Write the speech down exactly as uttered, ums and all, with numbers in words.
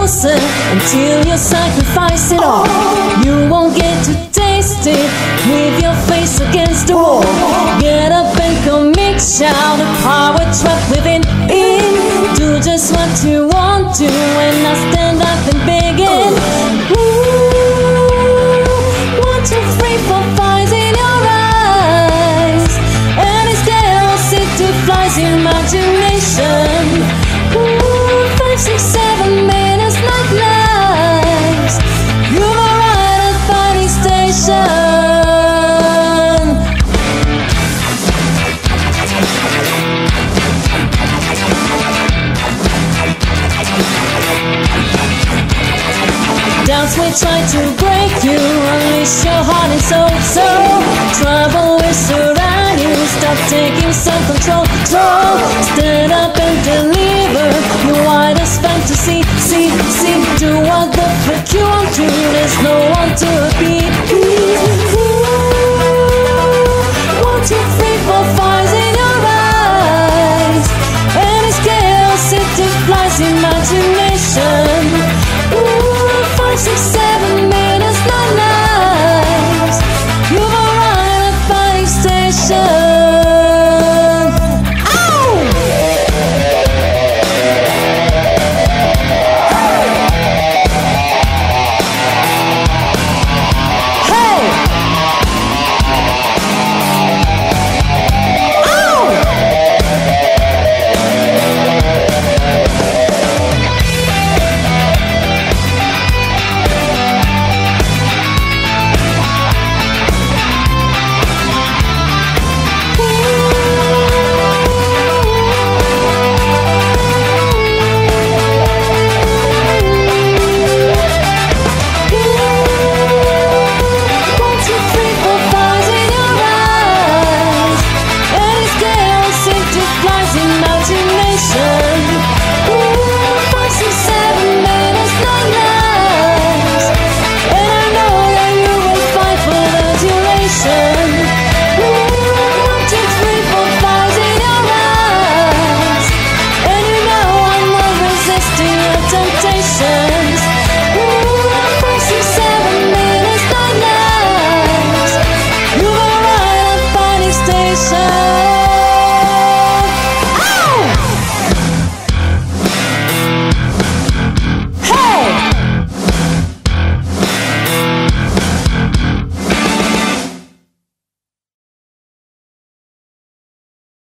closer until you sacrifice it all. You won't get to taste it with your face against the wall. Get up and commit, shout the power trapped within. In, do just what you want to, and I stand up and begin. Ooh, one, two, three, four, five's in your eyes, and it's there all sit to flies imagination. Ooh, five, six, seven minutes, night lives. You've arrived at fighting station. Doubts will try to break you, unleash your heart and soul. So trouble will surround you, stop taking self-control. So stand up and deliver your widest fantasy. See, see, do what the fuck you want to. There's no one to beat you.